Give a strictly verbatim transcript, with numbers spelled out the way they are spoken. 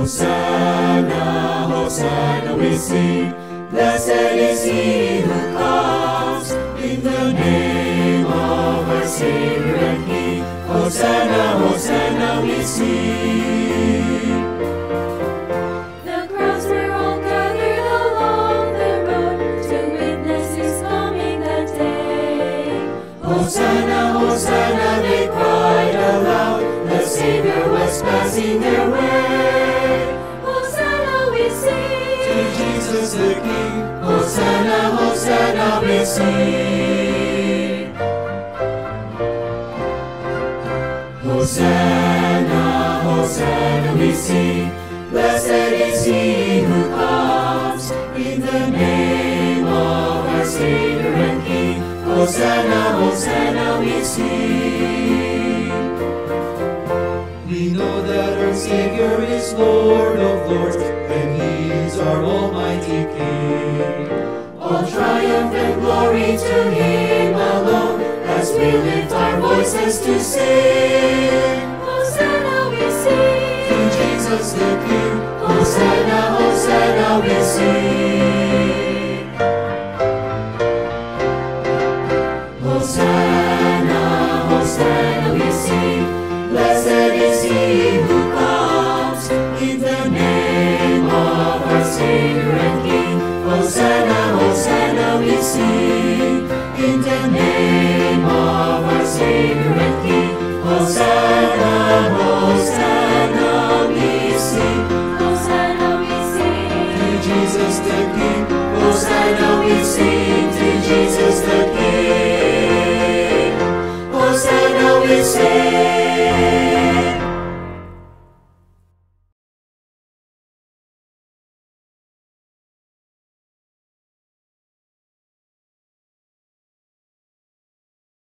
Hosanna, Hosanna we sing. Blessed is he who comes in the name of our Savior and King. Hosanna, Hosanna we sing. The crowds were all gathered along the road to witness his coming that day. Hosanna, Hosanna they cried aloud. The Savior was passing their way. Hosanna we sing To Jesus the King. Hosanna, Hosanna we sing. Hosanna, Hosanna we sing. Blessed is he who comes in the name of our Savior and King. Hosanna, Hosanna we sing. We know that our Savior is Lord of Lords, and he is our almighty King. All triumph and glory to him alone, as we lift our voices to sing. Hosanna we sing To Jesus the King. Hosanna, Hosanna we sing. Hosanna, Hosanna we sing. Blessed is he who comes in the name of our Savior and King. Hosanna, Hosanna we sing. In the name of our Savior and King. Hosanna, Hosanna we sing. Hosanna we sing To Jesus the King. Hosanna,